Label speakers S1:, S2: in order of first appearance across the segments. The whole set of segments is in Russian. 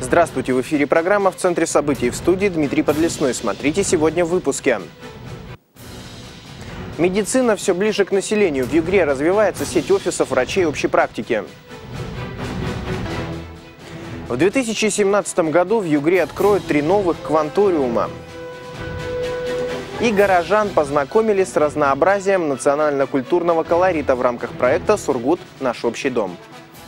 S1: Здравствуйте, в эфире программа «В центре событий», в студии Дмитрий Подлесной. Смотрите сегодня в выпуске. Медицина все ближе к населению. В Югре развивается сеть офисов врачей общей практики. В 2017 году в Югре откроют 3 новых кванториума. И горожан познакомили с разнообразием национально-культурного колорита в рамках проекта «Сургут. Наш общий дом».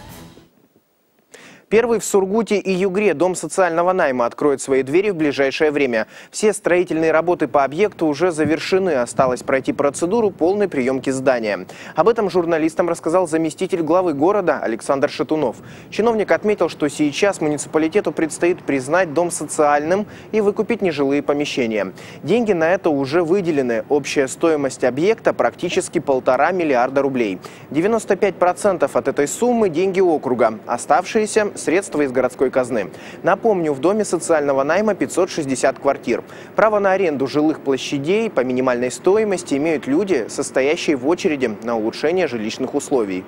S1: Первый в Сургуте и Югре дом социального найма откроет свои двери в ближайшее время. Все строительные работы по объекту уже завершены. Осталось пройти процедуру полной приемки здания. Об этом журналистам рассказал заместитель главы города Александр Шатунов. Чиновник отметил, что сейчас муниципалитету предстоит признать дом социальным и выкупить нежилые помещения. Деньги на это уже выделены. Общая стоимость объекта практически 1,5 миллиарда рублей. 95% от этой суммы – деньги округа. Оставшиеся – средства из городской казны. Напомню, в доме социального найма 560 квартир. Право на аренду жилых площадей по минимальной стоимости имеют люди, состоящие в очереди на улучшение жилищных условий.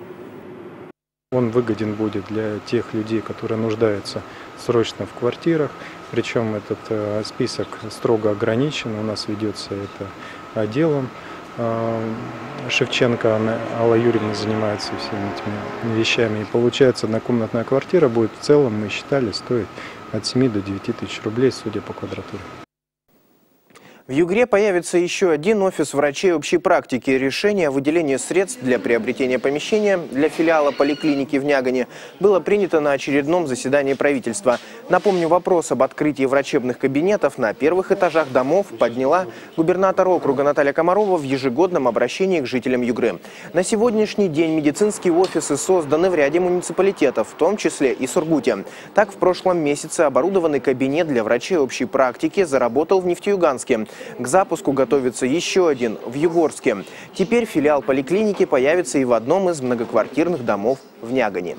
S2: Он выгоден будет для тех людей, которые нуждаются срочно в квартирах. Причем этот список строго ограничен. У нас ведется это отделом. Шевченко Алла Юрьевна занимается всеми этими вещами. И получается, однокомнатная квартира будет в целом, мы считали, стоить от 7 до 9 тысяч рублей, судя по квадратуре.
S1: В Югре появится еще один офис врачей общей практики. Решение о выделении средств для приобретения помещения для филиала поликлиники в Нягане было принято на очередном заседании правительства. Напомню, вопрос об открытии врачебных кабинетов на первых этажах домов подняла губернатор округа Наталья Комарова в ежегодном обращении к жителям Югры. На сегодняшний день медицинские офисы созданы в ряде муниципалитетов, в том числе и Сургуте. Так, в прошлом месяце оборудованный кабинет для врачей общей практики заработал в Нефтеюганске. К запуску готовится еще один в Югорске. Теперь филиал поликлиники появится и в одном из многоквартирных домов в Нягане.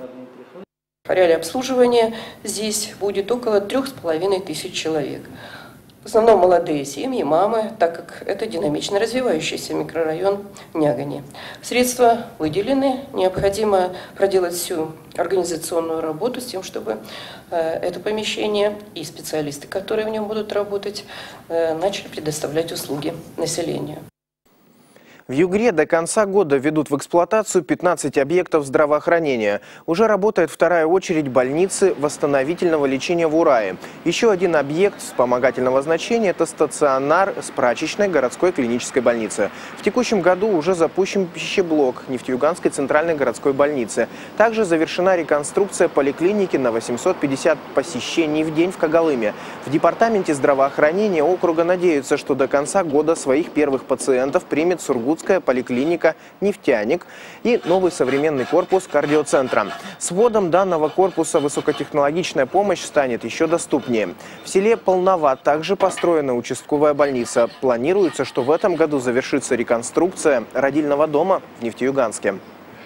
S3: В ареале обслуживания здесь будет около 3500 человек. В основном молодые семьи, мамы, так как это динамично развивающийся микрорайон Нягани. Средства выделены, необходимо проделать всю организационную работу с тем, чтобы это помещение и специалисты, которые в нем будут работать, начали предоставлять услуги населению.
S1: В Югре до конца года ведут в эксплуатацию 15 объектов здравоохранения. Уже работает вторая очередь больницы восстановительного лечения в Урае. Еще один объект вспомогательного значения – это стационар с прачечной городской клинической больницы. В текущем году уже запущен пищеблок Нефтеюганской центральной городской больницы. Также завершена реконструкция поликлиники на 850 посещений в день в Когалыме. В департаменте здравоохранения округа надеются, что до конца года своих первых пациентов примет Сургутская поликлиника «Нефтяник» и новый современный корпус кардиоцентра. С вводом данного корпуса высокотехнологичная помощь станет еще доступнее. В селе Полноват также построена участковая больница. Планируется, что в этом году завершится реконструкция родильного дома в Нефтеюганске.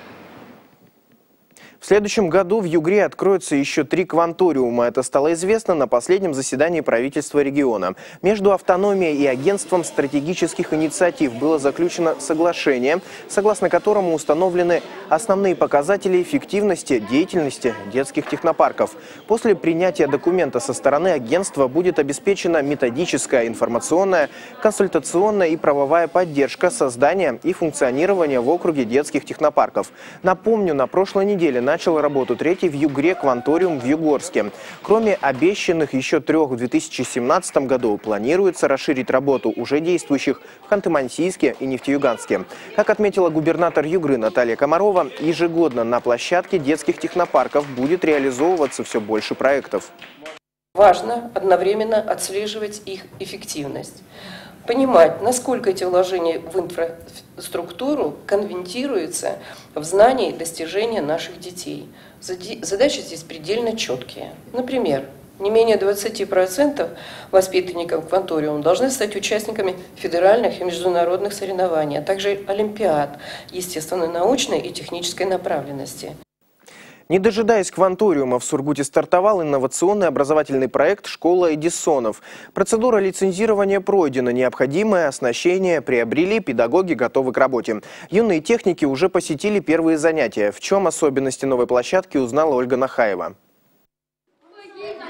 S1: В следующем году в Югре откроются еще 3 кванториума. Это стало известно на последнем заседании правительства региона. Между автономией и агентством стратегических инициатив было заключено соглашение, согласно которому установлены основные показатели эффективности деятельности детских технопарков. После принятия документа со стороны агентства будет обеспечена методическая, информационная, консультационная и правовая поддержка создания и функционирования в округе детских технопарков. Напомню, на прошлой неделе начал работу 3-й в Югре кванториум в Югорске. Кроме обещанных еще 3 в 2017 году, планируется расширить работу уже действующих в Ханты-Мансийске и Нефтеюганске. Как отметила губернатор Югры Наталья Комарова, ежегодно на площадке детских технопарков будет реализовываться все больше проектов.
S3: Важно одновременно отслеживать их эффективность. Понимать, насколько эти вложения в инфраструктуру конвертируются в знания и достижения наших детей. Задачи здесь предельно четкие. Например, не менее 20% воспитанников кванториума должны стать участниками федеральных и международных соревнований, а также олимпиад естественно-научной и технической направленности.
S1: Не дожидаясь кванториума, в Сургуте стартовал инновационный образовательный проект «Школа Эдисонов». Процедура лицензирования пройдена, необходимое оснащение приобрели, педагоги готовы к работе. Юные техники уже посетили первые занятия. В чем особенности новой площадки, узнала Ольга Нахаева.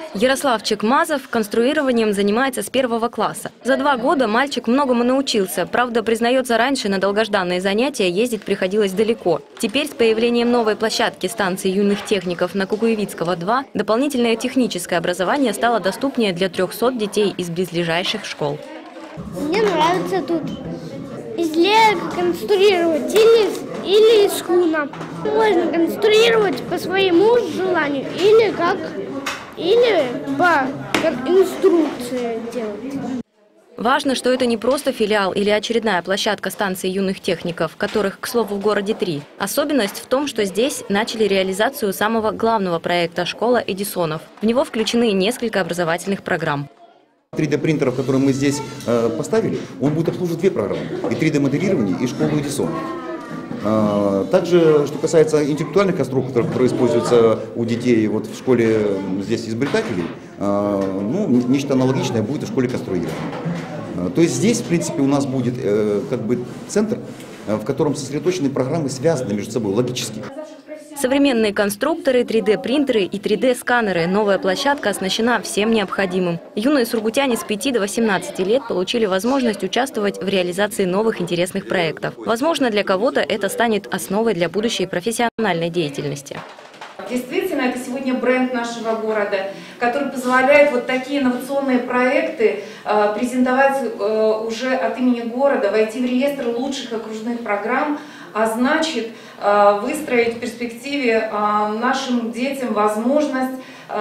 S4: Ярослав Чекмазов конструированием занимается с 1 класса. За 2 года мальчик многому научился. Правда, признается, раньше на долгожданные занятия ездить приходилось далеко. Теперь с появлением новой площадки станции юных техников на Кукуевицкого 2 дополнительное техническое образование стало доступнее для 300 детей из близлежащих школ.
S5: Мне нравится тут из лего конструировать или из шхуна. Можно конструировать по своему желанию или по инструкции делать.
S4: Важно, что это не просто филиал или очередная площадка станции юных техников, которых, к слову, в городе 3. Особенность в том, что здесь начали реализацию самого главного проекта «Школа Эдисонов». В него включены несколько образовательных программ.
S6: 3D-принтеров, который мы здесь поставили, он будет обслуживать 2 программы. И 3D-моделирование, и школу Эдисон. Также, что касается интеллектуальных конструкторов, которые используются у детей вот в школе здесь изобретателей, нечто аналогичное будет в школе конструирования. То есть здесь, в принципе, у нас будет центр, в котором сосредоточены программы, связанные между собой логически.
S4: Современные конструкторы, 3D-принтеры и 3D-сканеры. Новая площадка оснащена всем необходимым. Юные сургутяне с 5 до 18 лет получили возможность участвовать в реализации новых интересных проектов. Возможно, для кого-то это станет основой для будущей профессиональной деятельности.
S7: Действительно, это сегодня бренд нашего города, который позволяет вот такие инновационные проекты презентовать уже от имени города, войти в реестр лучших окружных программ, а значит выстроить в перспективе нашим детям возможность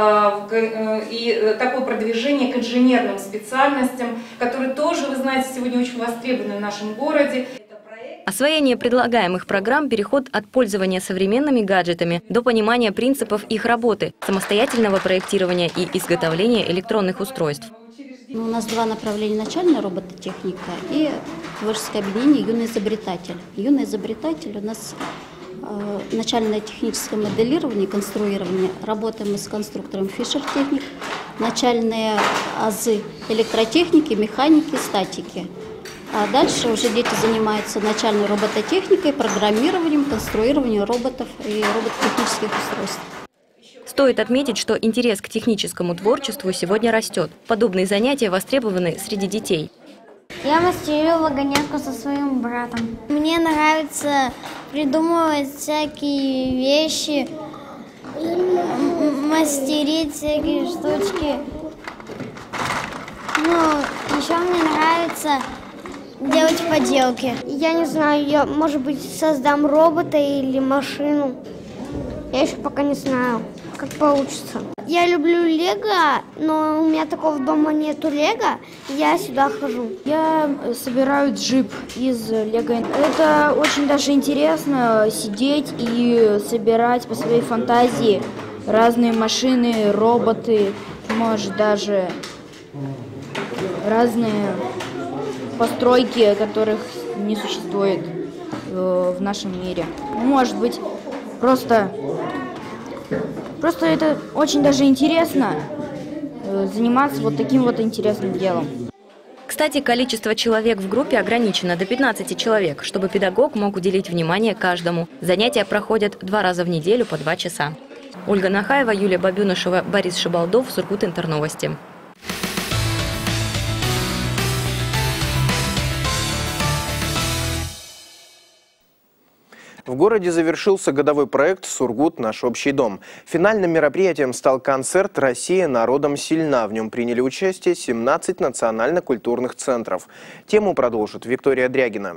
S7: и такое продвижение к инженерным специальностям, которые тоже, вы знаете, сегодня очень востребованы в нашем городе.
S4: Освоение предлагаемых программ – переход от пользования современными гаджетами до понимания принципов их работы, самостоятельного проектирования и изготовления электронных устройств.
S8: У нас 2 направления: начальная робототехника и творческое объединение «Юный изобретатель». «Юный изобретатель» у нас начальное техническое моделирование и конструирование. Работаем мы с конструктором Fischer Technik, начальные азы электротехники, механики, статики. А дальше уже дети занимаются начальной робототехникой, программированием, конструированием роботов и робототехнических устройств.
S4: Стоит отметить, что интерес к техническому творчеству сегодня растет. Подобные занятия востребованы среди детей.
S5: Я мастерю вагонетку со своим братом. Мне нравится придумывать всякие вещи, мастерить всякие штучки. Еще мне нравится делать поделки. Я не знаю, я, может быть, создам робота или машину. Я еще пока не знаю, как получится. Я люблю лего, но у меня такого дома нету лего, я сюда хожу.
S9: Я собираю джип из лего. Это очень даже интересно сидеть и собирать по своей фантазии разные машины, роботы, может даже разные постройки, которых не существует в нашем мире. Может быть, просто это очень даже интересно заниматься вот таким вот интересным делом.
S4: Кстати, количество человек в группе ограничено до 15 человек, чтобы педагог мог уделить внимание каждому. Занятия проходят 2 раза в неделю по 2 часа. Ольга Нахаева, Юлия Бабюнышева, Борис Шибалдов, Сургут-Интерновости.
S1: В городе завершился годовой проект «Сургут. Наш общий дом». Финальным мероприятием стал концерт «Россия народом сильна». В нем приняли участие 17 национально-культурных центров. Тему продолжит Виктория Дрягина.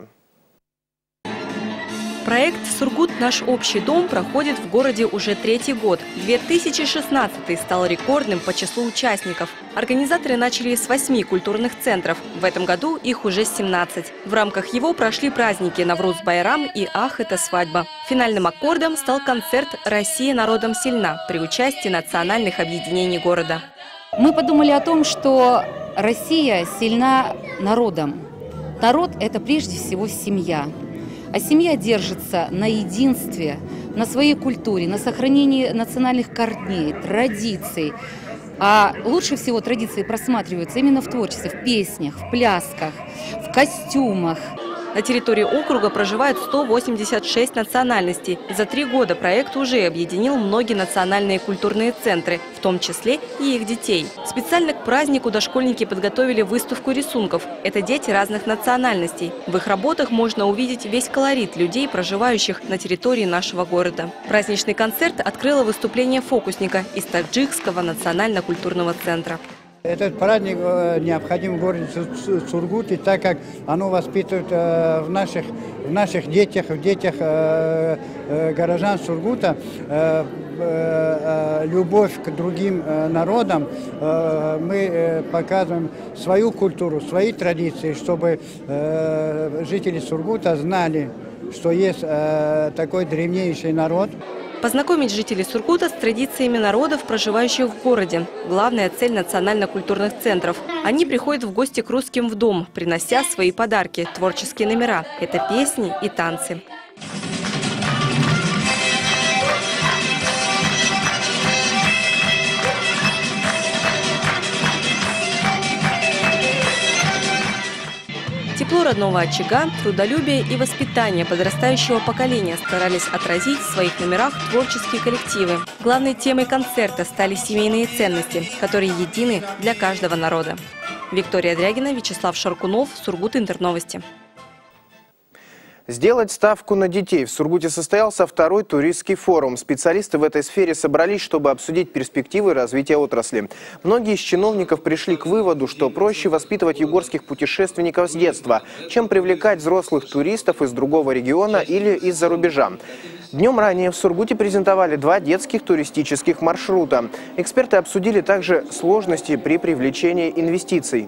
S10: Проект «Сургут. Наш общий дом» проходит в городе уже 3-й год. 2016 стал рекордным по числу участников. Организаторы начали с 8 культурных центров. В этом году их уже 17. В рамках его прошли праздники Навруз-Байрам и «Ах, это свадьба». Финальным аккордом стал концерт «Россия народом сильна» при участии национальных объединений города.
S11: Мы подумали о том, что Россия сильна народом. Народ – это прежде всего семья. А семья держится на единстве, на своей культуре, на сохранении национальных корней, традиций. А лучше всего традиции просматриваются именно в творчестве, в песнях, в плясках, в костюмах.
S10: На территории округа проживают 186 национальностей. За 3 года проект уже объединил многие национальные культурные центры, в том числе и их детей. Специально к празднику дошкольники подготовили выставку рисунков. Это дети разных национальностей. В их работах можно увидеть весь колорит людей, проживающих на территории нашего города. Праздничный концерт открыло выступление фокусника из Таджикского национально-культурного центра.
S12: Этот праздник необходим в городе Сургуте, так как оно воспитывает в наших детях, в детях горожан Сургута любовь к другим народам. Мы показываем свою культуру, свои традиции, чтобы жители Сургута знали, что есть такой древнейший народ.
S10: Познакомить жителей Сургута с традициями народов, проживающих в городе. Главная цель национально-культурных центров. Они приходят в гости к русским в дом, принося свои подарки, творческие номера. Это песни и танцы. Тепло родного очага, трудолюбие и воспитание подрастающего поколения старались отразить в своих номерах творческие коллективы. Главной темой концерта стали семейные ценности, которые едины для каждого народа. Виктория Дрягина, Вячеслав Шаркунов, Сургут Интерновости.
S1: Сделать ставку на детей. В Сургуте состоялся второй туристский форум. Специалисты в этой сфере собрались, чтобы обсудить перспективы развития отрасли. Многие из чиновников пришли к выводу, что проще воспитывать югорских путешественников с детства, чем привлекать взрослых туристов из другого региона или из-за рубежа. Днем ранее в Сургуте презентовали 2 детских туристических маршрута. Эксперты обсудили также сложности при привлечении инвестиций.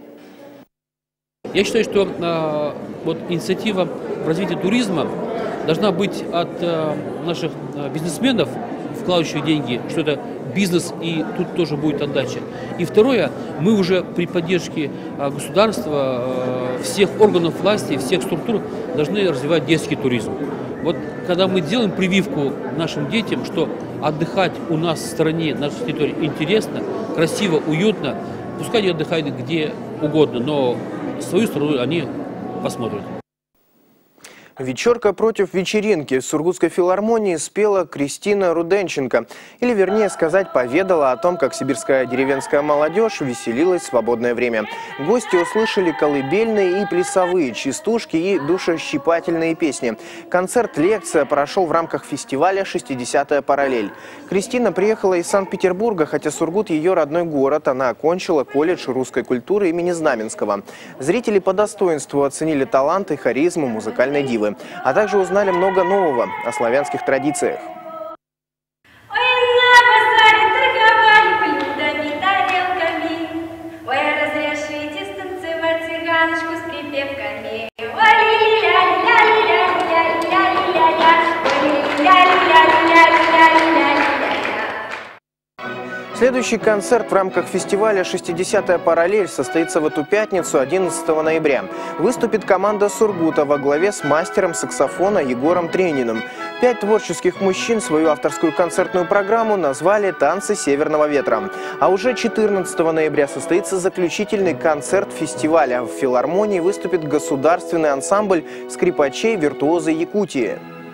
S13: Я считаю, что инициатива в развитии туризма должна быть от наших бизнесменов, вкладывающих деньги, что это бизнес и тут тоже будет отдача. И второе, мы уже при поддержке государства, всех органов власти, всех структур должны развивать детский туризм. Вот когда мы делаем прививку нашим детям, что отдыхать у нас в стране, на нашей территории интересно, красиво, уютно, пускай они отдыхают где угодно, но свою страну они посмотрят.
S1: Вечерка против вечеринки. В Сургутской филармонии спела Кристина Руденченко. Или, вернее сказать, поведала о том, как сибирская деревенская молодежь веселилась в свободное время. Гости услышали колыбельные и плясовые частушки и душещипательные песни. Концерт-лекция прошел в рамках фестиваля «60-я параллель». Кристина приехала из Санкт-Петербурга, хотя Сургут ее родной город. Она окончила колледж русской культуры имени Знаменского. Зрители по достоинству оценили талант и харизму музыкальной дивы. А также узнали много нового о славянских традициях. Следующий концерт в рамках фестиваля «60-я параллель» состоится в эту пятницу, 11 ноября. Выступит команда Сургута во главе с мастером саксофона Егором Трениным. 5 творческих мужчин свою авторскую концертную программу назвали «Танцы северного ветра». А уже 14 ноября состоится заключительный концерт фестиваля. В филармонии выступит государственный ансамбль скрипачей-виртуозы Якутии.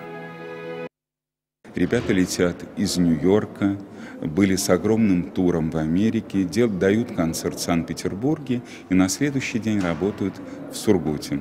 S14: Ребята летят из Нью-Йорка, были с огромным туром в Америке, дают концерт в Санкт-Петербурге и на следующий день работают в Сургуте.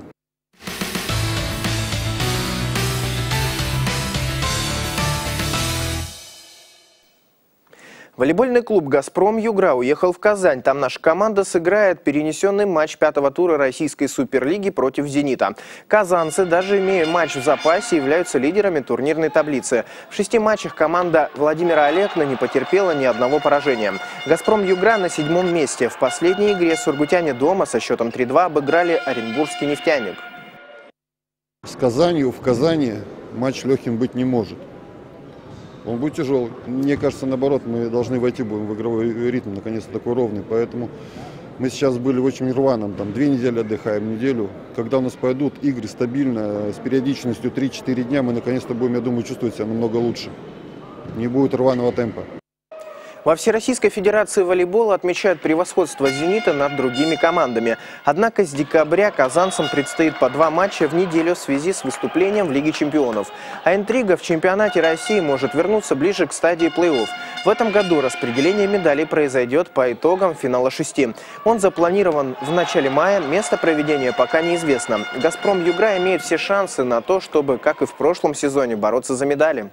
S1: Волейбольный клуб «Газпром Югра» уехал в Казань. Там наша команда сыграет перенесенный матч 5-го тура российской суперлиги против «Зенита». Казанцы, даже имея матч в запасе, являются лидерами турнирной таблицы. В 6 матчах команда Владимира Олекна не потерпела ни одного поражения. «Газпром Югра» на 7-м месте. В последней игре сургутяне дома со счетом 3-2 обыграли Оренбургский «Нефтяник».
S15: С Казанью в Казани матч легким быть не может. Он будет тяжелый. Мне кажется, наоборот, мы должны войти будем в игровой ритм, наконец-то такой ровный. Поэтому мы сейчас были в очень рваном, там 2 недели отдыхаем, неделю. Когда у нас пойдут игры стабильно, с периодичностью 3-4 дня, мы наконец-то будем, я думаю, чувствовать себя намного лучше. Не будет рваного темпа.
S1: Во Всероссийской Федерации волейбола отмечают превосходство «Зенита» над другими командами. Однако с декабря казанцам предстоит по 2 матча в неделю в связи с выступлением в Лиге чемпионов. А интрига в чемпионате России может вернуться ближе к стадии плей-офф. В этом году распределение медалей произойдет по итогам финала 6. Он запланирован в начале мая, место проведения пока неизвестно. «Газпром Югра» имеет все шансы на то, чтобы, как и в прошлом сезоне, бороться за медали.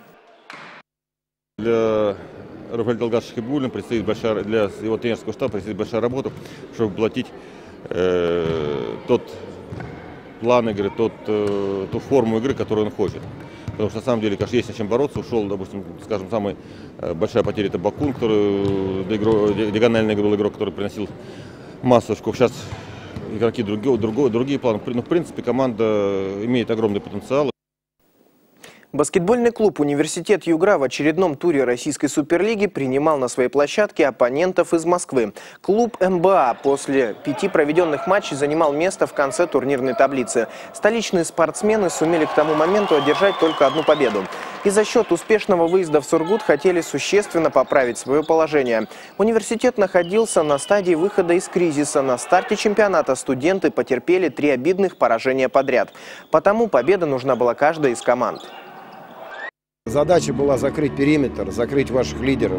S16: Для Рафаэля Талгата Шахибуллина предстоит для его тренерского штаба предстоит большая работа, чтобы воплотить тот план игры, ту форму игры, которую он хочет. Потому что на самом деле, конечно, есть над чем бороться. Ушел, допустим, скажем, самая большая потеря — это Бакун, который диагональный игрок, который приносил массу очков. Сейчас игроки другие планы. Но в принципе команда имеет огромный потенциал.
S1: Баскетбольный клуб «Университет Югра» в очередном туре Российской суперлиги принимал на своей площадке оппонентов из Москвы. Клуб МБА после 5 проведенных матчей занимал место в конце турнирной таблицы. Столичные спортсмены сумели к тому моменту одержать только 1 победу. И за счет успешного выезда в Сургут хотели существенно поправить свое положение. Университет находился на стадии выхода из кризиса. На старте чемпионата студенты потерпели 3 обидных поражения подряд. Потому победа нужна была каждой из команд.
S17: Задача была закрыть периметр, закрыть ваших лидеров,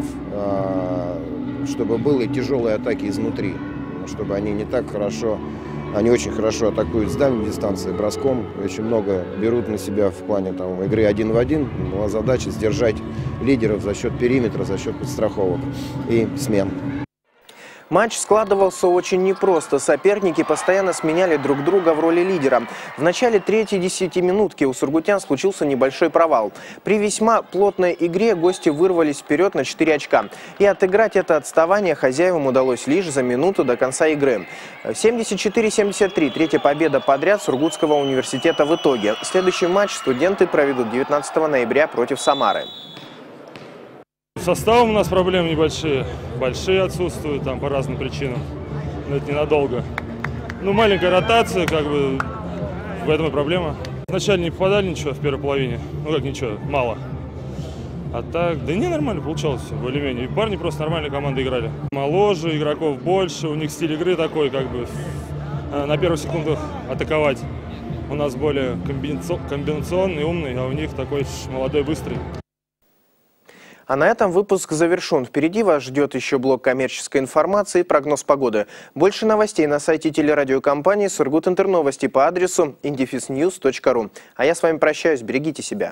S17: чтобы были тяжелые атаки изнутри, чтобы они не так хорошо, они очень хорошо атакуют с дальней дистанции, броском, очень много берут на себя в плане игры 1 в 1. Была задача сдержать лидеров за счет периметра, за счет подстраховок и смен.
S1: Матч складывался очень непросто. Соперники постоянно сменяли друг друга в роли лидера. В начале 3-й десятиминутки у сургутян случился небольшой провал. При весьма плотной игре гости вырвались вперед на 4 очка. И отыграть это отставание хозяевам удалось лишь за минуту до конца игры. 74-73. 3-я победа подряд Сургутского университета в итоге. Следующий матч студенты проведут 19 ноября против Самары.
S18: С составом у нас проблемы небольшие. Большие отсутствуют там по разным причинам. Но это ненадолго. Ну, маленькая ротация, как бы, в этом и проблема. Вначале не попадали ничего в первой половине. Ну, как ничего, мало. А так, да не, нормально получалось все, более-менее. И парни просто нормальные команды играли. Моложе, игроков больше, у них стиль игры такой, как бы, на первых секундах атаковать. У нас более комбинационный, умный, а у них такой молодой, быстрый.
S1: А на этом выпуск завершен. Впереди вас ждет еще блок коммерческой информации и прогноз погоды. Больше новостей на сайте телерадиокомпании «Сургут-Интерновости» по адресу indefisnews.ru. А я с вами прощаюсь. Берегите себя.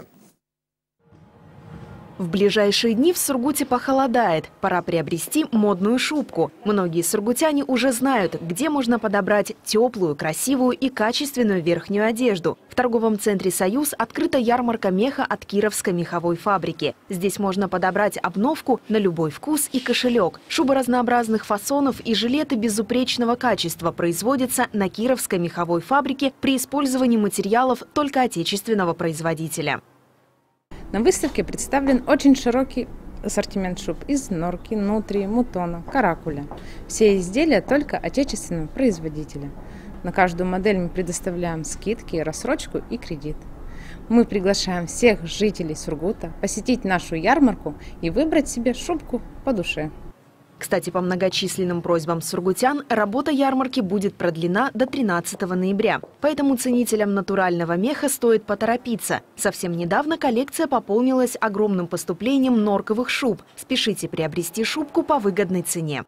S19: В ближайшие дни в Сургуте похолодает. Пора приобрести модную шубку. Многие сургутяне уже знают, где можно подобрать теплую, красивую и качественную верхнюю одежду. В торговом центре «Союз» открыта ярмарка меха от Кировской меховой фабрики. Здесь можно подобрать обновку на любой вкус и кошелек. Шубы разнообразных фасонов и жилеты безупречного качества производятся на Кировской меховой фабрике при использовании материалов только отечественного производителя.
S20: На выставке представлен очень широкий ассортимент шуб из норки, нутрии, мутона, каракуля. Все изделия только отечественного производителя. На каждую модель мы предоставляем скидки, рассрочку и кредит. Мы приглашаем всех жителей Сургута посетить нашу ярмарку и выбрать себе шубку по душе.
S19: Кстати, по многочисленным просьбам сургутян работа ярмарки будет продлена до 13 ноября. Поэтому ценителям натурального меха стоит поторопиться. Совсем недавно коллекция пополнилась огромным поступлением норковых шуб. Спешите приобрести шубку по выгодной цене.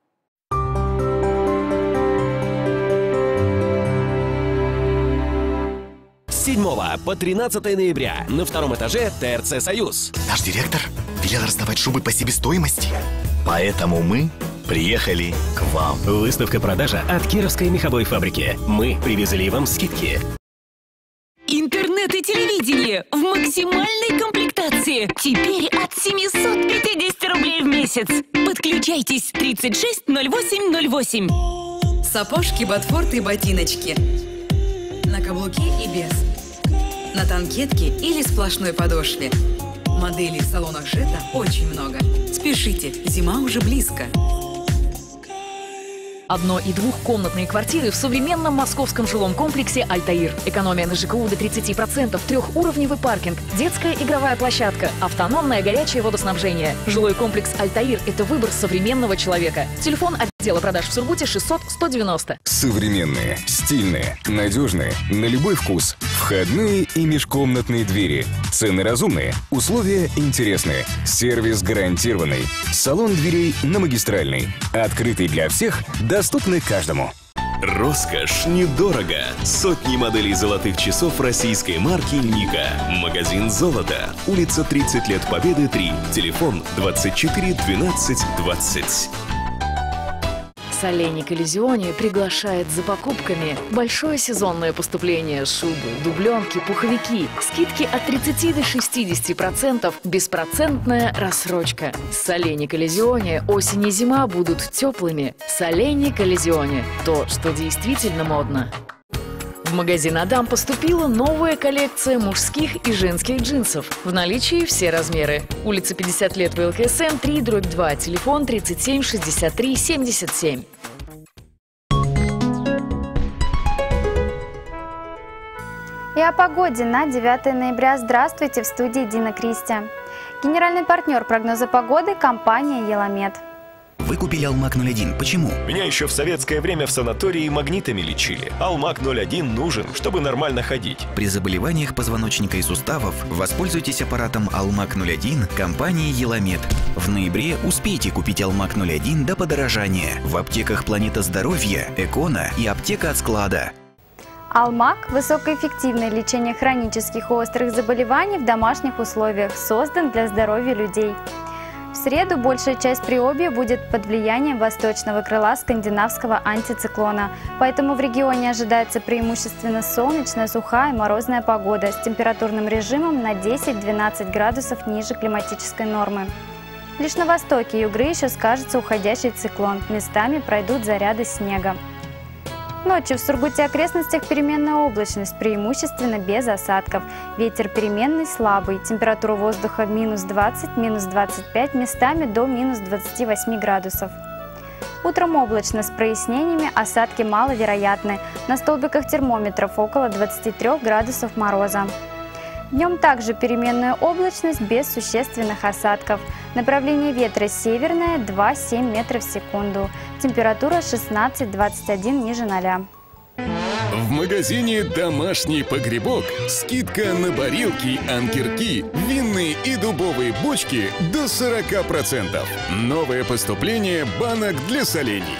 S21: С 7 по 13 ноября на 2-м этаже ТРЦ «Союз».
S22: Наш директор велел раздавать шубы по себестоимости. Поэтому мы приехали к вам.
S21: Выставка-продажа от Кировской меховой фабрики. Мы привезли вам скидки.
S23: Интернет и телевидение в максимальной комплектации. Теперь от 750 рублей в месяц. Подключайтесь 36 08 08.
S24: Сапожки, ботфорты и ботиночки. На каблуке и без. На танкетке или сплошной подошве. Моделей в салонах Жета очень много. Спешите, зима уже близко.
S2: 1- и 2-комнатные квартиры в современном московском жилом комплексе «Альтаир». Экономия на ЖКУ до 30%, трехуровневый паркинг, детская игровая площадка, автономное горячее водоснабжение. Жилой комплекс «Альтаир» – это выбор современного человека. Телефон отдела продаж в Сургуте 600 190.
S3: Современные, стильные, надежные, на любой вкус. Входные и межкомнатные двери. Цены разумные, условия интересные. Сервис гарантированный. Салон дверей на Магистральной. Открытый для всех, доступный каждому.
S21: Роскошь недорого. Сотни моделей золотых часов российской марки «Ника». Магазин «Золото». Улица 30 лет Победы, 3. Телефон 24 12 20.
S2: Соленик Иллюзионе приглашает за покупками. Большое сезонное поступление: шубы, дубленки, пуховики. Скидки от 30 до 60%. Беспроцентная рассрочка. Соленик Иллюзионе. Осень и зима будут теплыми. Соленик Иллюзионе. То, что действительно модно. В магазин «Адам» поступила новая коллекция мужских и женских джинсов. В наличии все размеры. Улица 50 лет ВЛКСМ, 3/2. Телефон 37 63 77.
S6: И о погоде на 9 ноября. Здравствуйте, в студии Дина Кристи. Генеральный партнер прогноза погоды – компания «Еламед».
S22: Вы купили Алмак-01. Почему?
S21: Меня еще в советское время в санатории магнитами лечили. Алмак-01 нужен, чтобы нормально ходить.
S22: При заболеваниях позвоночника и суставов воспользуйтесь аппаратом Алмак-01 компании «Еламед». В ноябре успейте купить Алмак-01 до подорожания в аптеках «Планета Здоровья», «Экона» и аптека от склада.
S6: Алмак – высокоэффективное лечение хронических и острых заболеваний в домашних условиях, создан для здоровья людей. В среду большая часть Приобья будет под влиянием восточного крыла скандинавского антициклона, поэтому в регионе ожидается преимущественно солнечная, сухая и морозная погода с температурным режимом на 10-12 градусов ниже климатической нормы. Лишь на востоке Югры еще скажется уходящий циклон, местами пройдут заряды снега. Ночью в Сургуте и окрестностях переменная облачность, преимущественно без осадков. Ветер переменный слабый, температура воздуха минус 20, минус 25, местами до минус 28 градусов. Утром облачно с прояснениями, осадки маловероятны. На столбиках термометров около 23 градусов мороза. Днем также переменная облачность без существенных осадков. Направление ветра северное 2-7 метров в секунду. Температура 16-21 ниже 0.
S3: В магазине «Домашний погребок» скидка на барилки, анкерки, винные и дубовые бочки до 40%. Новое поступление банок для солений.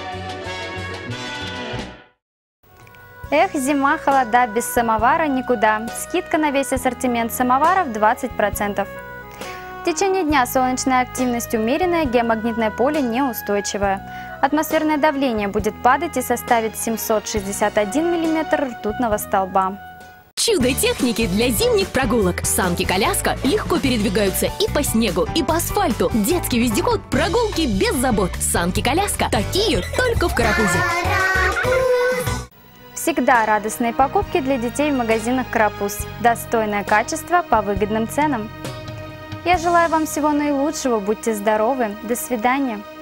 S6: Эх, зима, холода, без самовара никуда. Скидка на весь ассортимент самоваров 20%. В течение дня солнечная активность умеренная, геомагнитное поле неустойчивое. Атмосферное давление будет падать и составит 761 мм ртутного столба.
S23: Чудо техники для зимних прогулок. Санки-коляска легко передвигаются и по снегу, и по асфальту. Детский вездеход, прогулки без забот. Санки-коляска такие только в Карапузе.
S6: Всегда радостные покупки для детей в магазинах «Карапуз». Достойное качество по выгодным ценам. Я желаю вам всего наилучшего, будьте здоровы, до свидания.